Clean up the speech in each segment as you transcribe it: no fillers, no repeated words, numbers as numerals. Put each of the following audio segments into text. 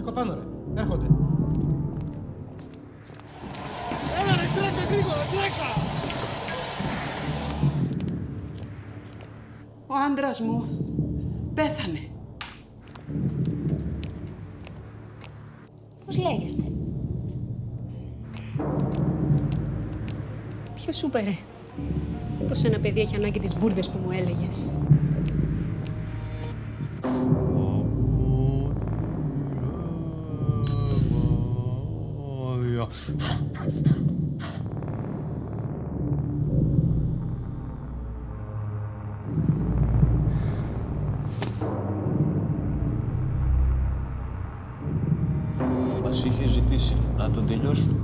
Σηκώ πάνω, ρε. Έρχονται. Έλα ρε, τρέκα γρήγορα, τρέκα! Ο άντρας μου πέθανε. Πώς λέγεστε? Ποιος σου είπε, ρε? Πως ένα παιδί έχει ανάγκη τις μπουρδες που μου έλεγες. Μας είχε ζητήσει να τον τελειώσουμε.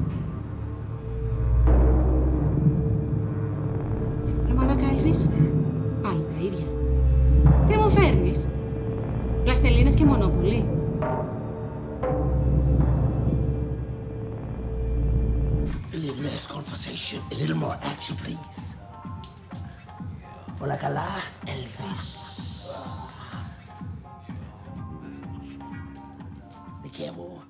Ρε μαλάκα, Έλβης, πάλι τα ίδια. Τι μου φέρνεις? Πλαστελίνες και μονόπουλοι. A little less conversation, a little more action, please. Όλα καλά, Elvis. The camel